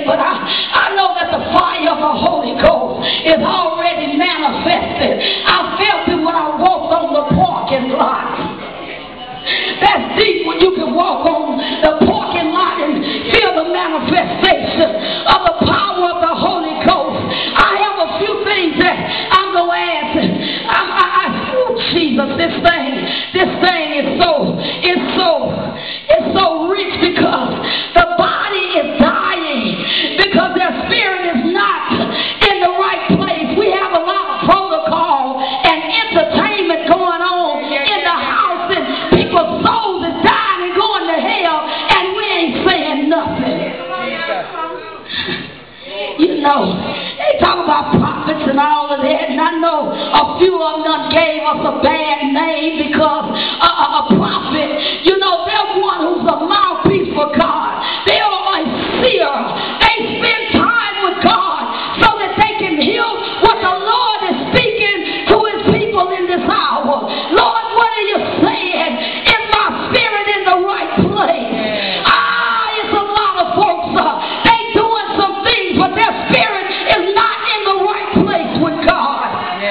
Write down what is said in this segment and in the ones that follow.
it, but I know that the fire of the Holy Ghost is already manifested. I felt it when I walked on the parking lot. That's deep when you can walk on the parking lot and feel the manifestation of the power of the Holy Ghost. I have a few things that I'm going to ask. Jesus, this thing is so rich because the body is dying because their spirit is not in the right place. We have a lot of protocol and entertainment going on in the house, and people's souls is dying and going to hell, and we ain't saying nothing. You know, they talk about prophets and all of that, and I know a few of them gave us a bad name because a prophet, you know, they're one who's a mouthpiece for God. They are a seer. They spend time with God so that they can hear what the Lord is speaking to his people in this hour. Lord, what are you saying? Is my spirit in the right place? It's a lot of folks, they doing some things, but their spirit is not in the right place with God.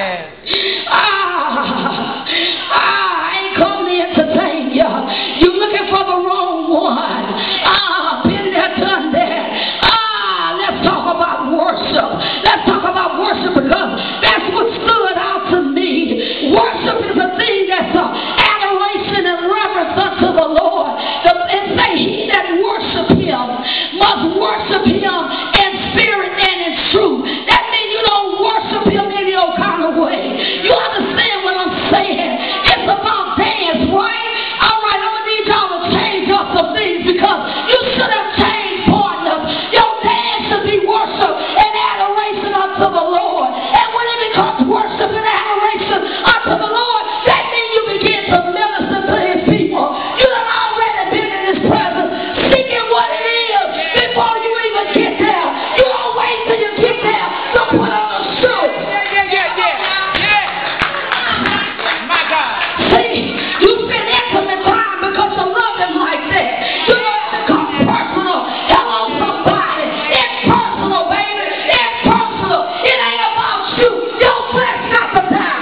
I ain't come to entertain you. You're looking for the wrong one. Been there, done that. Let's talk about worship. Let's talk about worship because that's what stood out to me. Worship is a thing that's adoration and reverence unto the Lord. And say, he that worship him must worship him in spirit and in truth. That means you don't worship him any old kind of way. You understand what I'm saying? It's about dance, right? All right, I'm going to need y'all to change up some things because you should have changed partners. Your dance should be worship and adoration unto the Lord. And when it becomes worship and adoration unto the Lord, that means you begin to minister to his people. You done already been in his presence, seeking what it is before you even get there. You don't wait till you get there to put on a show. My God. See, you spend intimate time because you love him like that. You know it becomes personal. Hello, somebody. It's personal, baby. It's personal. It ain't about you. Your flesh got to die.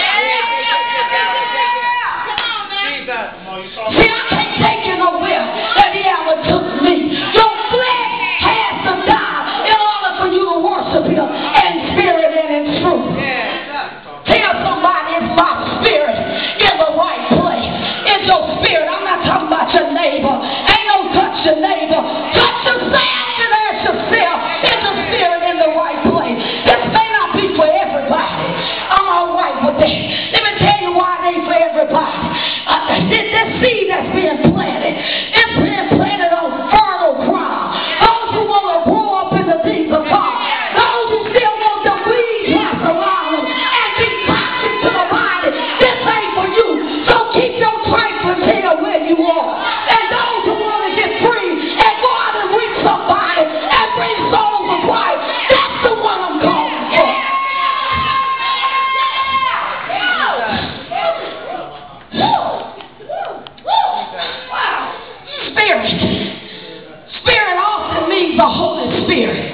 See, I can't take you nowhere that he ever took me. Your flesh has to die in order for you to worship him in spirit and in truth. Tell somebody it's my spirit in the right place. It's your spirit. I'm not talking about your neighbor. Ain't no touch your neighbor. Touch yourself and ask yourself, is the spirit in the right place? This may not be for everybody. I'm all right with that. Let me tell you why it ain't for everybody. This seed that's being planted, it's being planted on fertile ground. Those who want to grow up in the things of God. Those who still want the weeds wrapped around them and be toxic to the body. This ain't for you. So keep your trifling tail where you are. And those who want to get free and go out and reach somebody and bring souls to Christ, that's the one I'm calling for. Spirit. Spirit often means the Holy Spirit.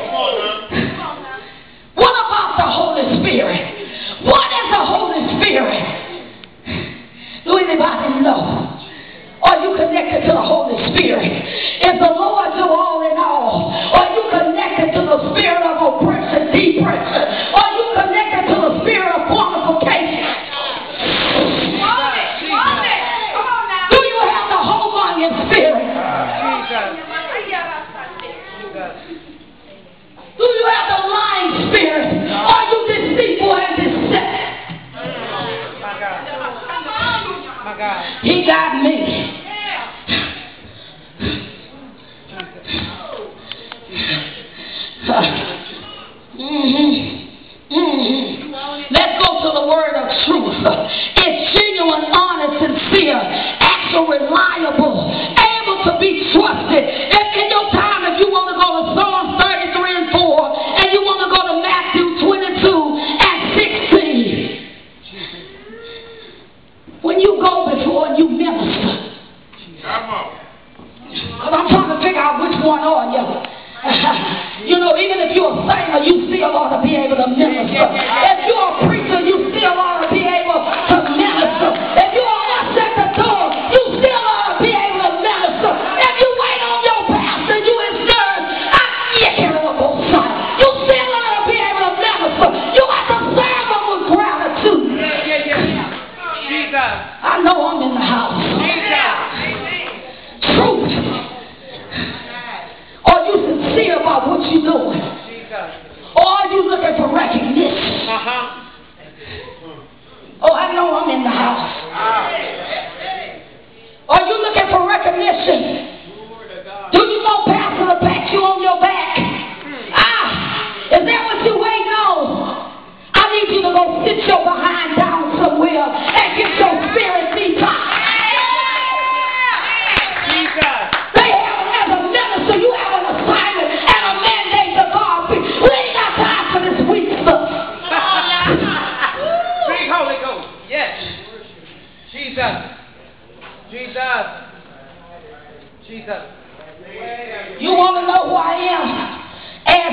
What about the Holy Spirit? What is the Holy Spirit? Do anybody know? Are you connected to the Holy Spirit? Is the Lord your all in all? Are you connected to the spirit of oppression, depression? Are you connected to the spirit of fornication? Do you have the Hogonian spirit? Do you have the lying spirit? Are you deceitful and deceptive? My God. He got me. Let's go to the word of truth. It's genuine, honest, sincere, actual, reliable, able to be trusted. In your time, if you want to go to Psalms 33 and 4, and you want to go to Matthew 22 and 16, when you go before and you minister,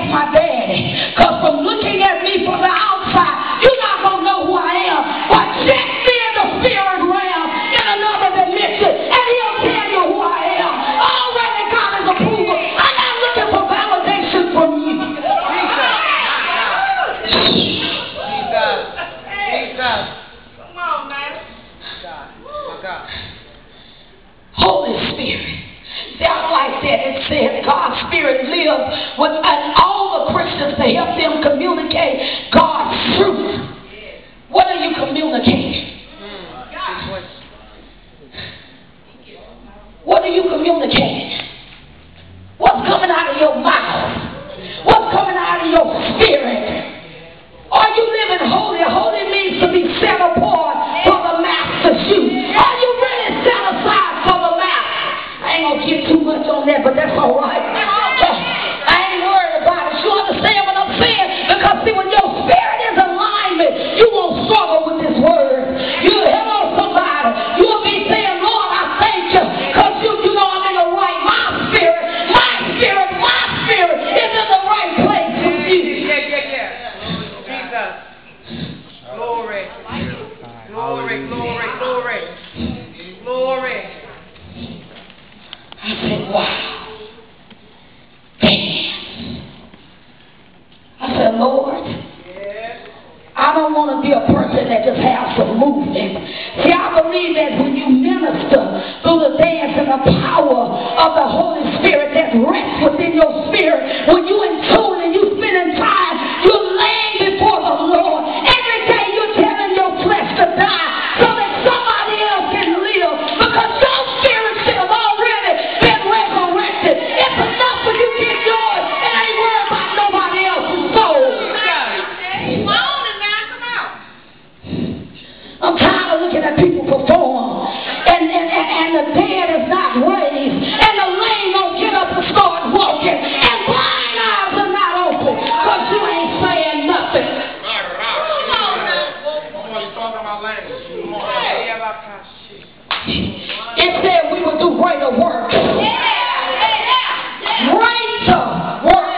that's my daddy. Because from looking at me from the outside, you're not going to know who I am. But check me in the spirit realm in another dimension, and he'll tell you who I am. Already got his approval. I'm not looking for validation from you. Jesus. Come on, man. God. My God. Holy Spirit. See, I like that. It says God's Spirit lives within all the Christians to help them communicate God's truth. What are you communicating? What are you communicating? What's coming out of your mouth? What's coming out of your spirit? Are you living holy? Holy means to be set apart for the master's use. Are you really set aside for the master? I ain't going to get too much on that, but that's all right. I ain't worried about it. You understand what I'm saying? Because see, when your spirit is in alignment, you won't struggle with this word. You hello somebody. You'll be saying, Lord, I thank you. Because you know I'm in the right. My spirit is in the right place with you. Yeah. Jesus. Glory. I said, wow. Man. I said, Lord, I don't want to be a person that just has some movement. See, I believe that when you minister through the dance and the power of the Holy Spirit that rests within your spirit, when you in tune and you spending time, you're laying before the Lord. Every day you're telling your flesh to die so that somebody else can live, because your spirit should have already been resurrected. It's enough for you to get yours and ain't worried about nobody else's soul. I'm tired of looking at people perform, and the dead is not raised, and the lame don't get up and start walking, and blind eyes are not open, because you ain't saying nothing. Come on now. It said we would do greater work. Greater work.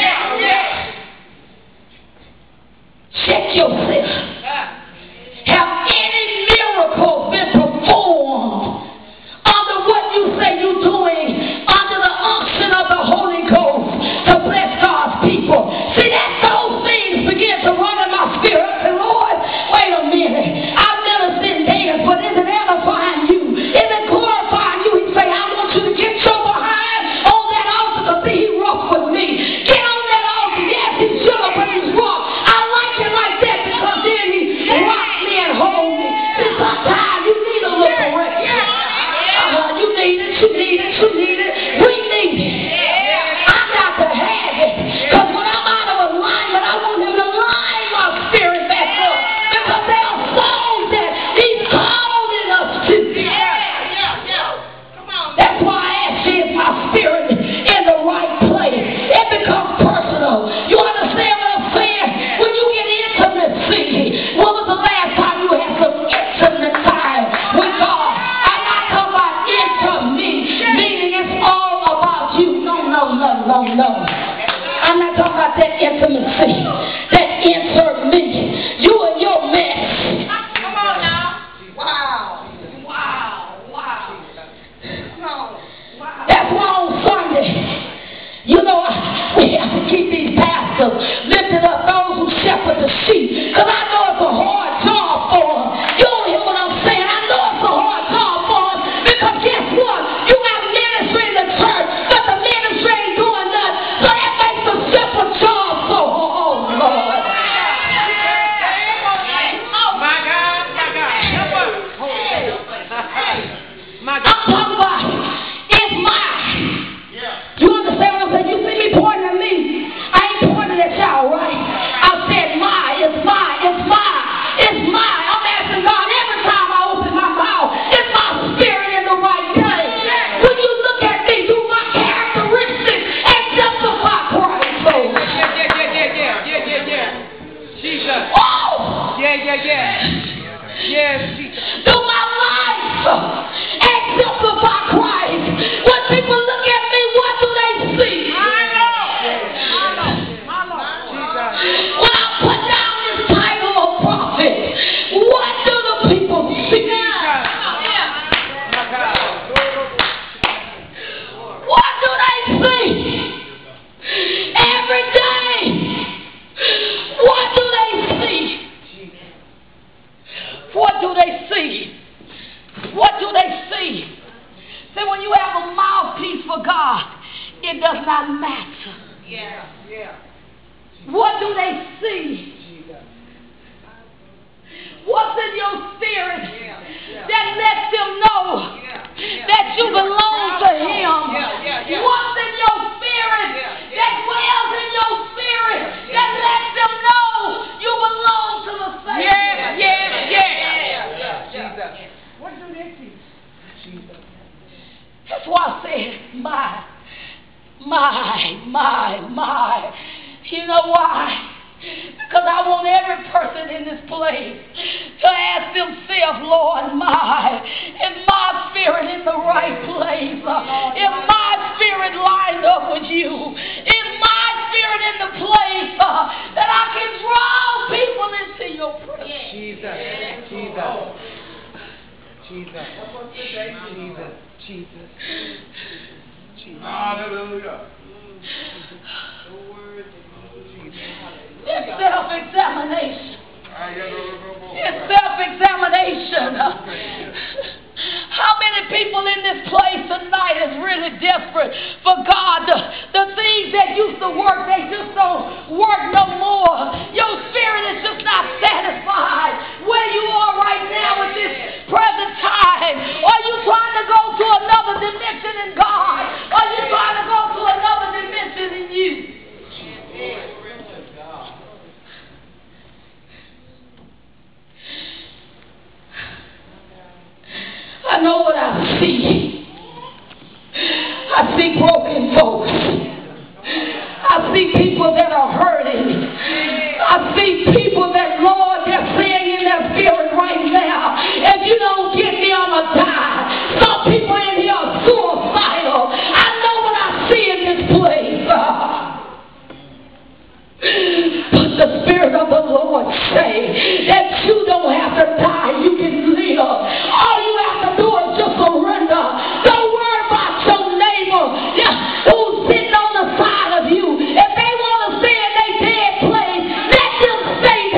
Check yourself. Have any miracles been performed under what you say you're doing, under the unction of the Holy Ghost to bless God's people? See, that those things begin to run in my spirit. I say, Lord, wait a minute. I've never seen dance, but is it edifying you? Is it glorifying you? He say, I want you to get your behind on that altar to see he rough with me. Get on that altar. Yes, he's sure, but he's rough. I like it like that because then he rocked me and hold me. See, sometimes you need a little correction. You need it. We need it. I got to have it. Because when I'm out of alignment, I want him to line my spirit back up. Because there are souls that he's calling us to. That's why I ask you, is my spirit in the right place? It becomes personal. You understand what I'm saying? When you get intimacy, when was the last time you had some intimate time with God? I'm not talking about meaning it's all about you. No. I'm not talking about that intimacy. That insert me. You and your mess. Come on now. Wow. That's why on Sunday, you know, we have to keep these pastors lifted up, those who shepherd the sheep. Because I know it's a hard job for them. You don't hear what I'm saying? I know it's a hard job for them. Because guess what? You got ministry in the church, but the ministry ain't doing nothing. So that makes the shepherd job so hard, Lord. My God. I'm talking about it's mine. You understand what I'm saying? You see me pointing at me? I ain't pointing at y'all, right? I said it's mine. Yeah. Yeah. What do they see? What's in your spirit that lets them know that you belong to Him? What's in your spirit that dwells in your spirit that lets them know you belong to the Savior? Jesus. What do they see? Jesus. That's why I said, my. You know why? Because I want every person in this place to ask themselves, Lord, is my spirit in the right place? Is my spirit lined up with you? Is my spirit in the place that I can draw people into your presence? Jesus. Hallelujah. It's self-examination. It's self-examination. How many people in this place tonight is really desperate for God? The things that used to work, they just don't work no more. Your spirit is just not satisfied where you are right now at this present time. Are you trying to go to another dimension in God? Are you trying to go to another dimension in you? I know what I see. I see broken folks. I see people that are hurting. I see people that, Lord, they're saying in their spirit right now, if you don't get me, I'm going to die. Some people in here are suicidal. I know what I see in this place. But the Spirit of the Lord say that you don't have to die. You can live. All you have to do is just surrender. Don't worry about your neighbor who's sitting on the side of you. If they want to stay in their dead place, let them stay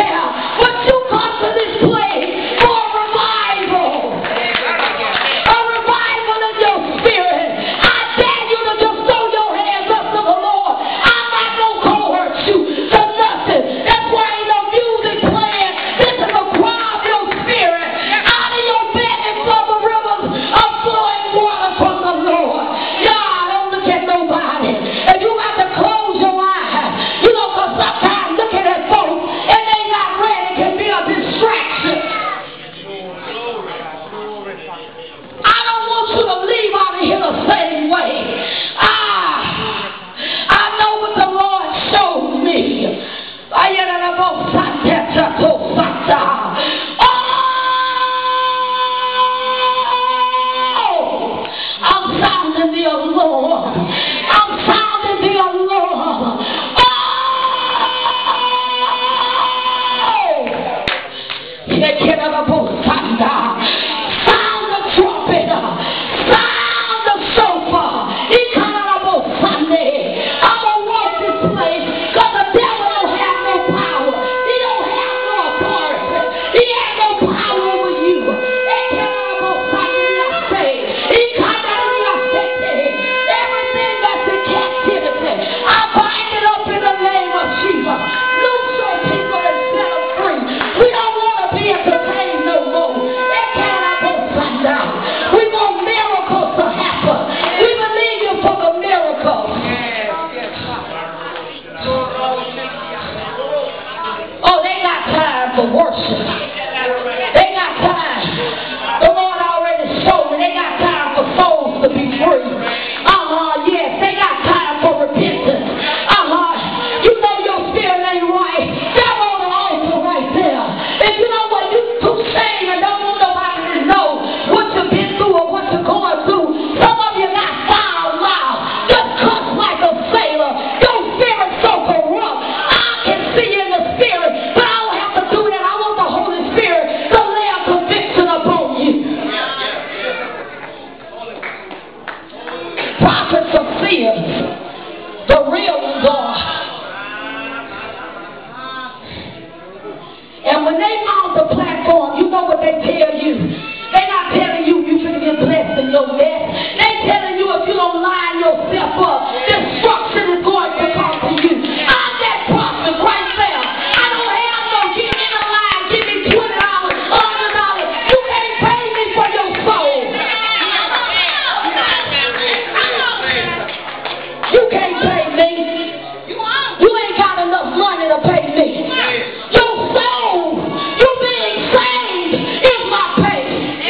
pay me. You ain't got enough money to pay me. Your soul, you being saved, is my pay.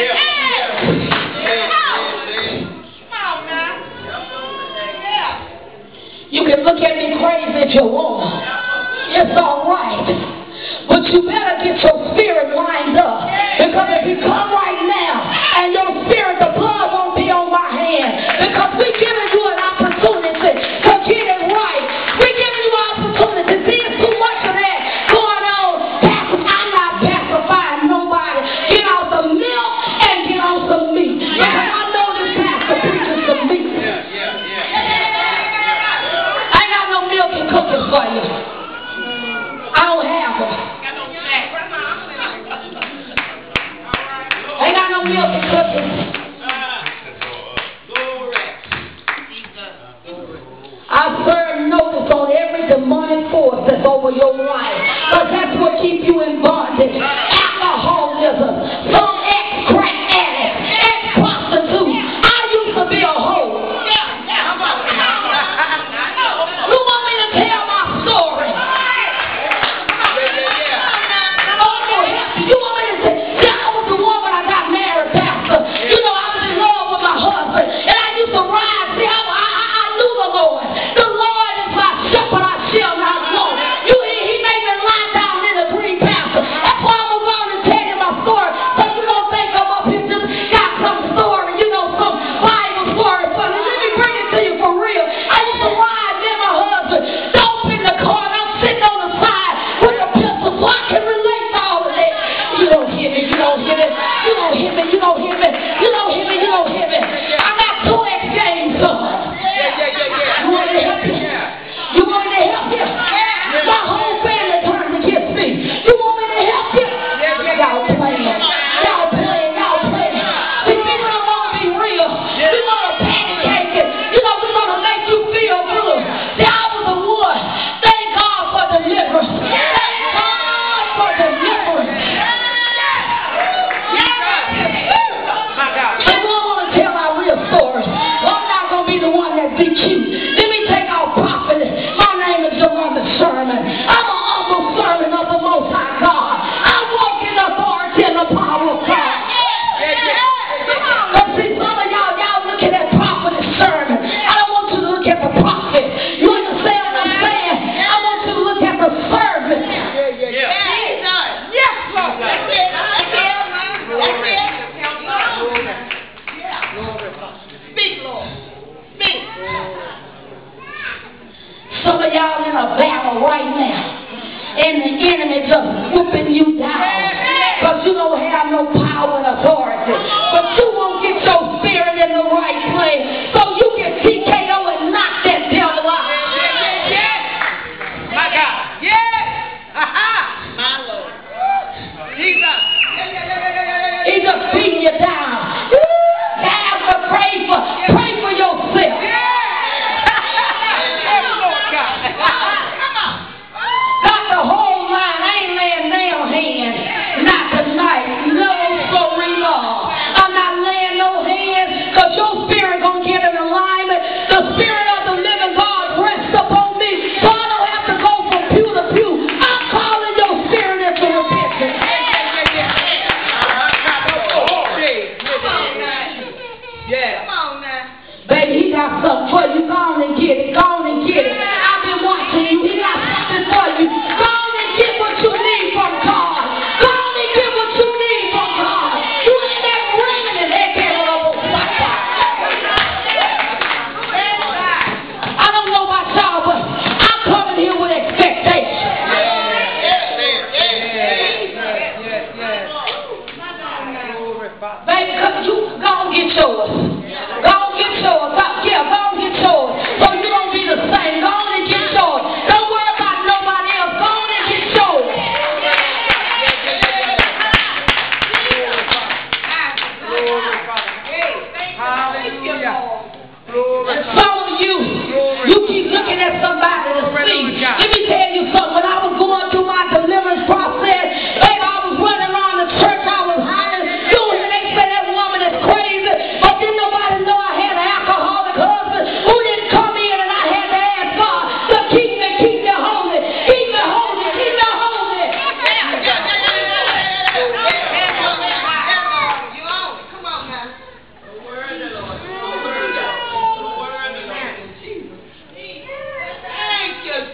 You can look at me crazy if you want. It's all right. But you better get your spirit lined up. Because if you come right now and your spirit, the blood won't be on my hand. Because we're giving you an opportunity to get it right. We're giving you an opportunity. See, it's too much of that going on. I'm not pacifying nobody. Get on some milk and get on some meat. Because I know this pastor preaches some meat. I ain't got no milk and cookies for you. I don't have them. Ain't got no milk and cookies. I serve notice on every demonic force that's over your life. Because that's what keeps you in bondage. Alcoholism, some ex-crack addict, ex-prostitute. I used to be a hoe. You want me to tell my story? You want me to say, yeah, I was the woman I got married, Pastor. You know, I was in love with my husband. And I used to ride. See, I knew the Lord. The Lord is my shepherd, I shall not want. He made me lie down in the green pasture. That's why I'm around and tell you my story. So you don't think I'm up here just got some story, you know, some Bible story for me. Let me bring it to you for real. I used to ride with my husband. Dope in the car, and I'm sitting on the side with a pistol so I can relate to all of that. You don't hear me, you don't hear me, you don't hear me, you don't hear me, you don't hear me, you don't hear me. I got 2 exchange sons. You want me to help you? You want me to help you? My whole family turned against me. You want me to help you? Y'all playing. Y'all playing. Y'all playing. See, we don't want to be real. We want to pancake it. You know, we want to make you feel good. See, I was the one. Thank God for deliverance. Thank God for deliverance. So I want to tell my real story. I'm not going to be the one that beat you. Let me take out prophet. My name is Jerome Sherman. I'm an humble servant of the Most High God. I walk in authority and the power of God. But see, some of y'all looking at prophet and sermon. I don't want you to look at the prophet. You understand what I'm saying? I want you to look at the servant. Yes, Lord. That's it. Speak, Lord. Speak. Some of y'all in a battle right now, and the enemy just whooping you down because you don't have no power and authority. But you won't get your spirit in the right place so you can TKO and knock that devil out. My God. Yes. My Lord. Jesus. He just beating you down. Have to pray for yourself. Got the whole line. I ain't laying nail hands. Not tonight. No, sorry, Lord. I'm not laying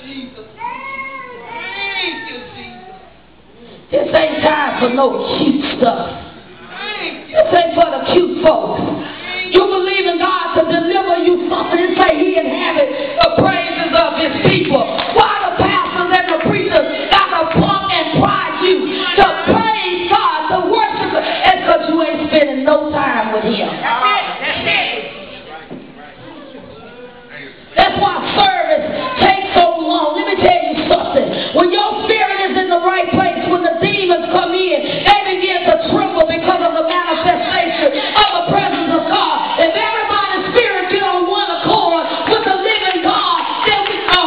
Jesus. Thank you, Jesus. This ain't time for no cute stuff. This ain't for the cute folks. You believe in God to deliver you something and say He inhabits the praises of His people. Why the pastors and the preachers got to pump and prod you to praise God, to worship Him? It's because you ain't spending no time with Him. That's why service takes so long. Let me tell you something. When your spirit is in the right place, when the demons come in, they begin to tremble because of the manifestation of the presence of God. If everybody's spirit get on one accord with the living God, then we go.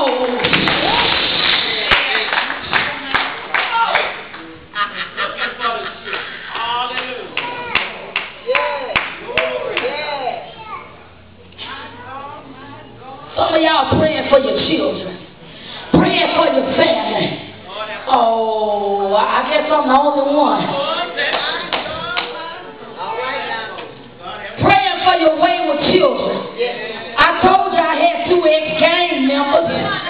Some of y'all praying for your children, praying for your family. Oh, I guess I'm the only one. Praying for your wayward children. I told you I had 2 ex-gang members.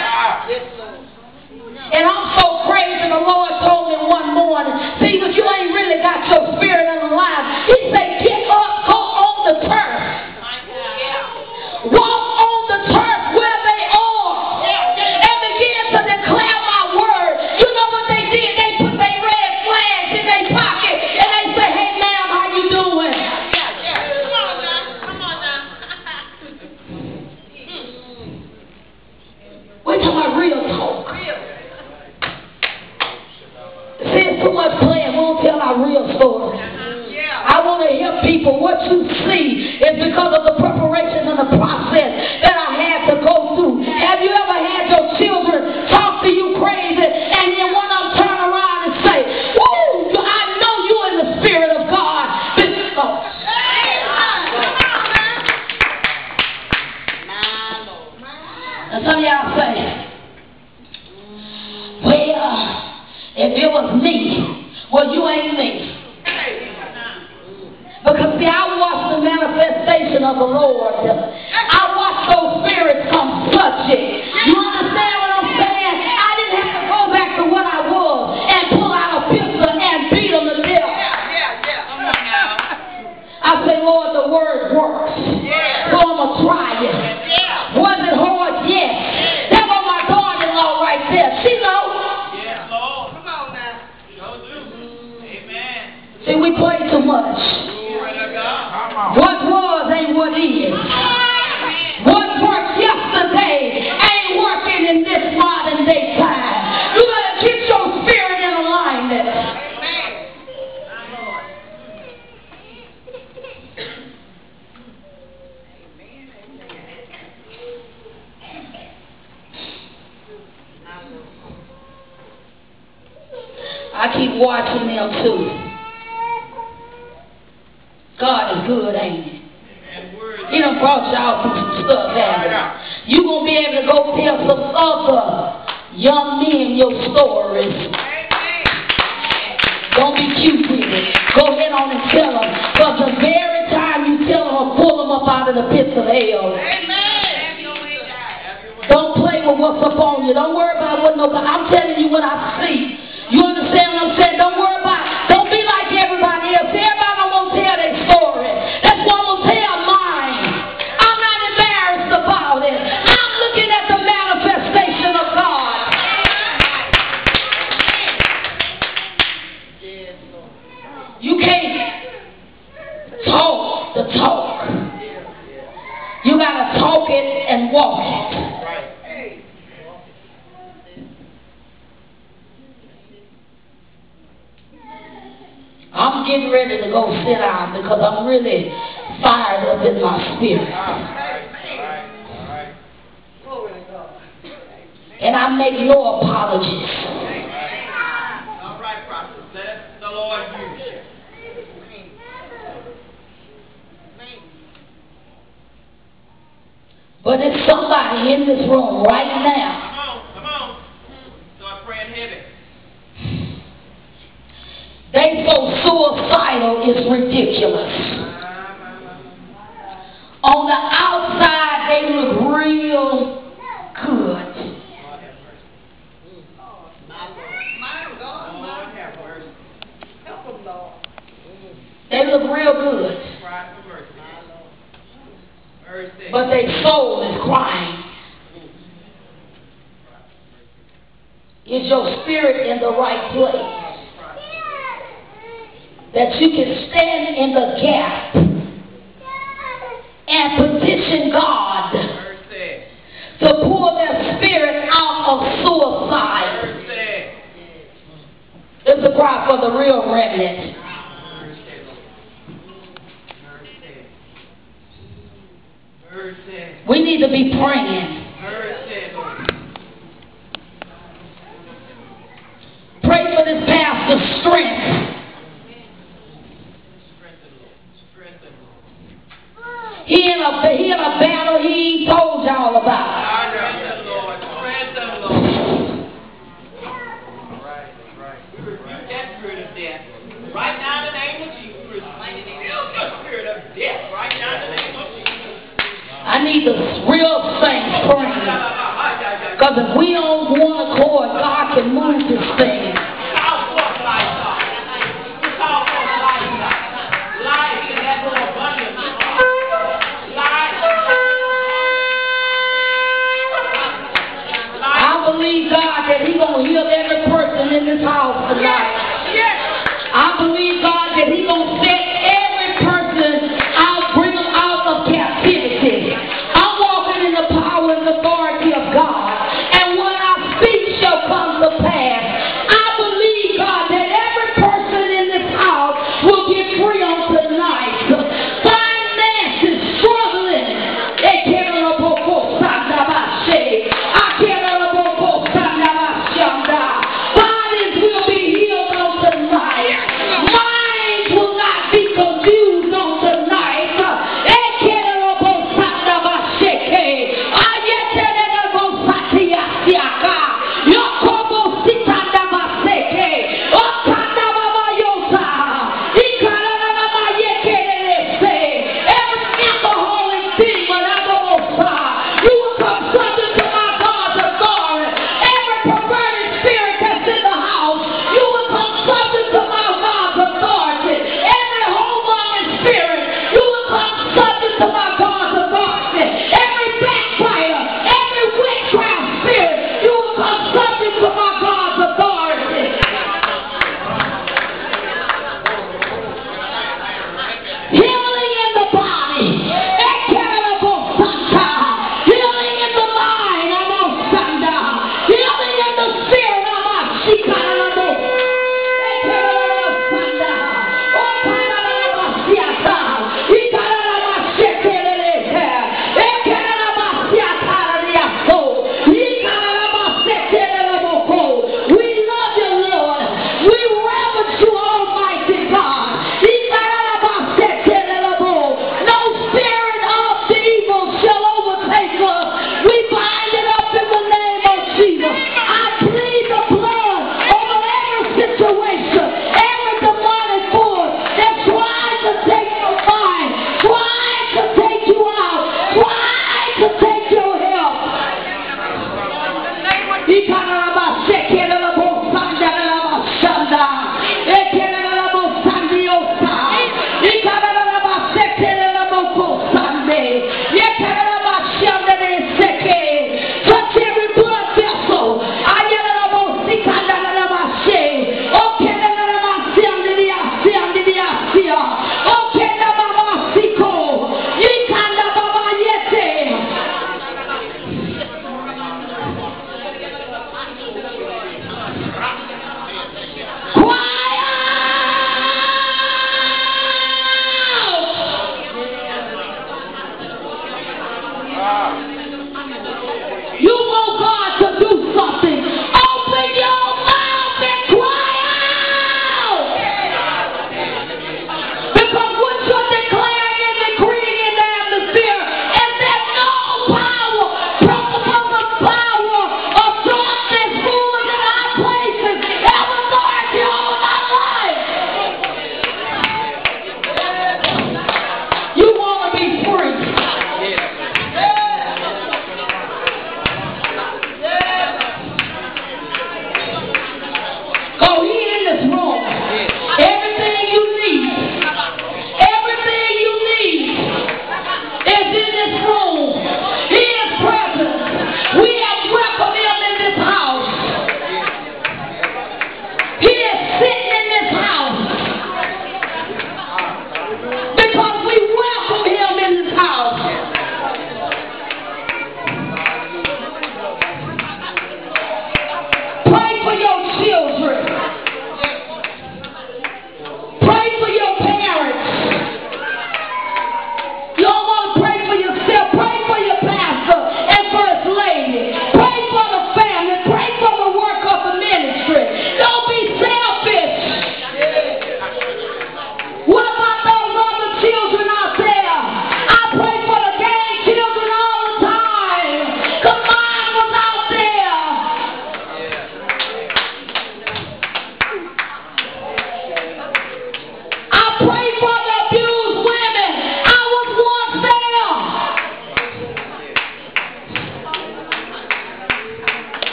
And I'm so crazy, the Lord told me one morning, see, but you ain't really got your spirit in the line. He said, get up, go on the turf. Walk on the turf where they are. And begin to declare my word. You know what they did? They put their red flags in their pocket and they say, hey ma'am, how you doing? Come on now. We're talking about real talk. See, it's too much playing. We won't tell our real story. I want to hear people. What you see is because of the preparation and the process that I had to go through. Have you ever had your children talk to you crazy and then one of them turn around and say, woo, I know you in the Spirit of God. And some of y'all say, well, if it was me, well, you ain't me. Because, see, I watched the manifestation of the Lord. I watched those spirits come subject. You understand what I'm saying? I didn't have to go back to what I was and pull out a pistol and beat them to death. I say, Lord, the word works. So I'm going to try it. Was it hard? Yes. That was my daughter-in-law right there. She knows. Yes, Lord. Come on now. Sure do. Amen. See, we play too much. What was ain't what is. What worked yesterday ain't working in this modern day time. You better keep your spirit in alignment. I keep watching them too. God is good, ain't He? He done brought y'all through some stuff, haven't He? You gonna be able to go tell some other young men your stories. Don't be cute with it. Go ahead on and tell them. Because the very time you tell them, pull them up out of the pits of hell. Don't play with what's up on you. Don't worry about what nobody. I'm telling you what I see. You understand what I'm saying? Don't worry about it. Don't be like everybody else. Everybody don't want to tell their story. That's why I'm going to tell mine. I'm not embarrassed about it. I'm looking at the manifestation of God. You can't talk the talk. You got to talk it and walk it. I'm getting ready to go sit down because I'm really fired up in my spirit. And I make no apologies. All right, prophet. Let the Lord use you. But there's somebody in this room right now. Come on. Start praying heavy. They so suicidal is ridiculous. On the outside, they look real good. good, Cry for mercy. Mercy. but their soul is crying. Is your spirit in the right place? That you can stand in the gap and petition God Mercy. to pull their spirit out of suicide. Mercy. It's a cry for the real remnant. Mercy. We need to be praying. Mercy. Pray for this pastor's strength. He in a battle he ain't told y'all about. Strengthen, Lord. Strengthen, Lord. Right. We rebuke that spirit of death. Right now in the name of Jesus. Rebuke the spirit of death. Right now in the name of Jesus. I need the real saints praying. Because if we on one accord, God can move this thing. Call forth life, God. Call forth life, God. Life in that more abundantly, God. I believe, God, that He's going to heal every person in this house tonight. I believe, God, that He's going to set every person out, bring them out of captivity. I'm walking in the power and authority of God. And what I speak shall come to pass. I believe, God, that every person in this house will get free on tonight. Finances struggling. They can't bodies will be healed on tonight. Minds will not be confused on tonight.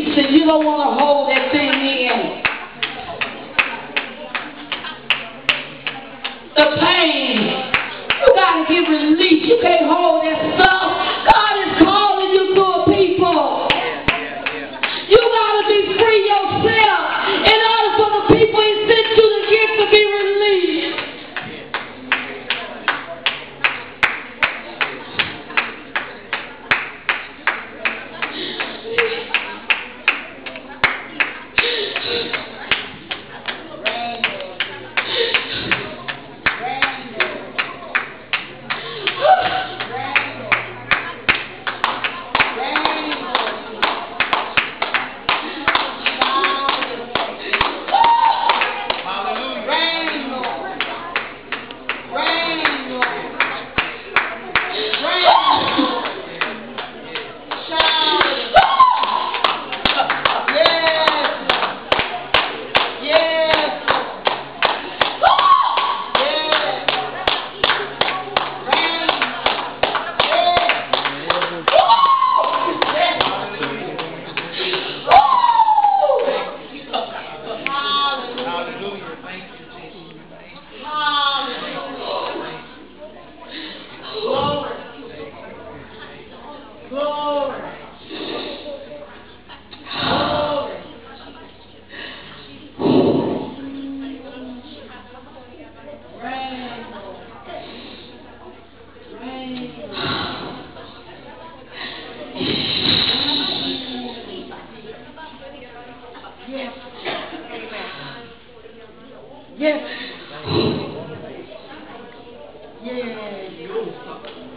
release, and you don't want to hold that thing in. The pain, you got to get released. You can't hold that stuff. God is calling you to a people. You got to be free yourself in order for the people He sent you to get to be released. Yes. Yeah.